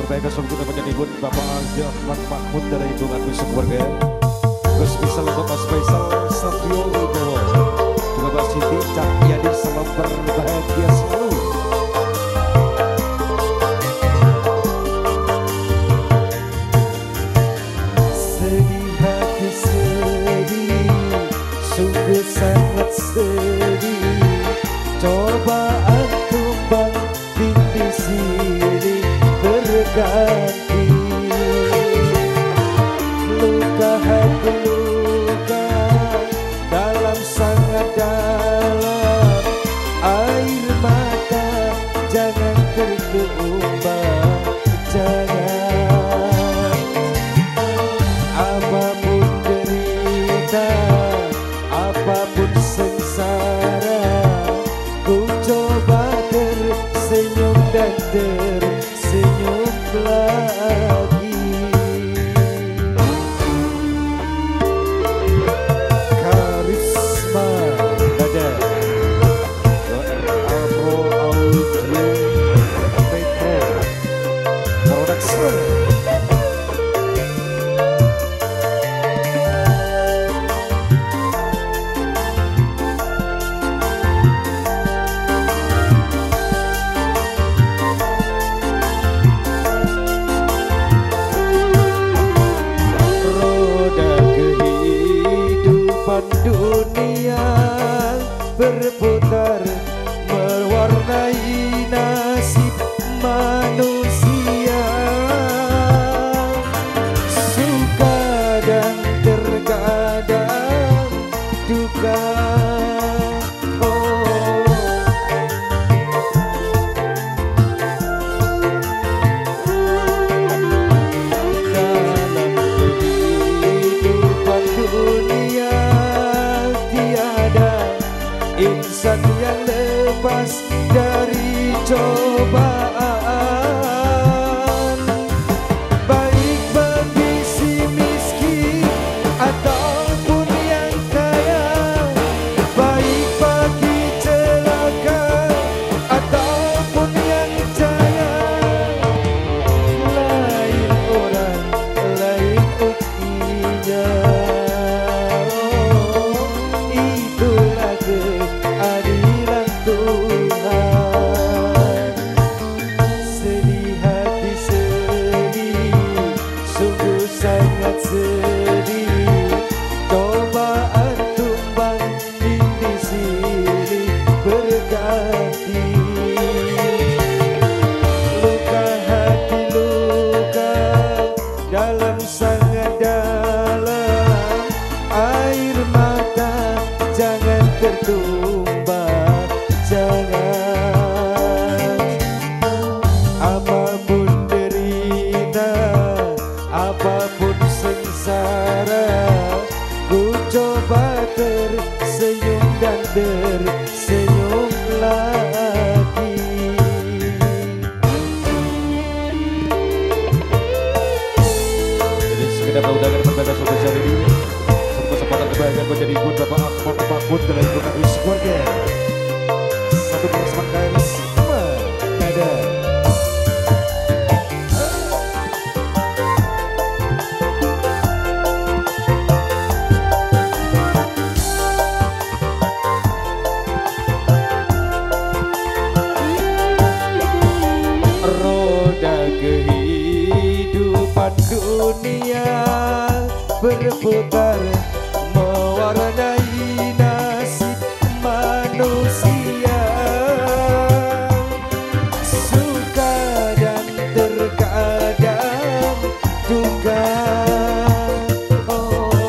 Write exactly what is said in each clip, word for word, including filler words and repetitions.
berbahagia kita menjadi ibu Bapak Ahmad Mahmud dari Ibu Agus keluarga. Juga spesial untuk Mas Faisal Satrio Wibowo, juga Mbak Siti Cahyadi, salam berbahagia selalu. Sedih hati sedih, sungguh sangat sedih, cobaan tumbang tindih silih berganti, luka hati luka dalam sangat dalam, air mata jangan tertumbang, jangan. Apapun derita, apapun sengsara, ku coba tersenyum dan tersenyum lagi. Karisma Dada Alpro Audio Metro Production. Dunia berputar mewarnai nasib manusia, suka dan terkadang duka. Oh, dalam kehidupan dunia insan yang lepas dari cobaan, baik bagi si miskin ataupun yang kaya, baik bagi celaka ataupun yang jaya, lain orang lain ukinya. Adilan Tuhan, sedih hati sedih, sungguh sangat sedih, cobaan tumbang tindih silih berganti, luka hati luka dalam sangat dalam, air mata jangan tertumbang, jangan. Apapun derita, apapun sengsara, ku coba tersenyum dan tersenyum lagi. Jadi sekedar undangan berbeda spesial ini, satu kesempatan kebahagiaan menjadi ibu Bapak Ahmad Mahmud dari Ibu Agus keluarga. Satu bersama Karisma Dada. Roda kehidupan dunia berputar mewarnai nasib manusia, suka dan terkadang duka. Oh,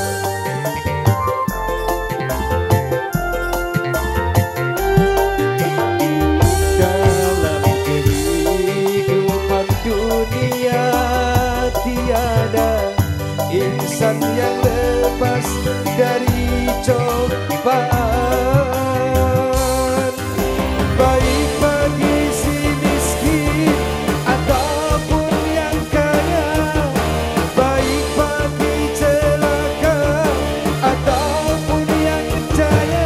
dalam kehidupan dunia tiada insan yang lepas dari cobaan, baik bagi si miskin ataupun yang kaya, baik bagi celaka ataupun yang jaya,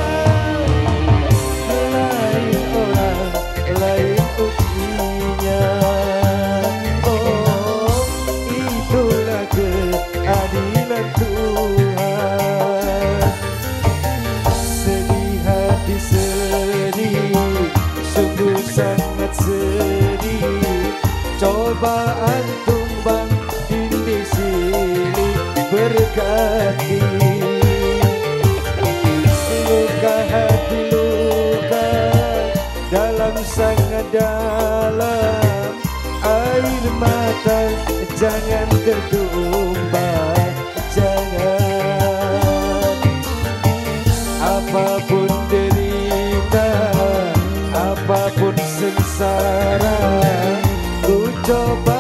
lain orang lain ukinya. Oh, sangat dalam, air mata jangan tertumpah, jangan. Apapun derita, apapun sengsara, ku coba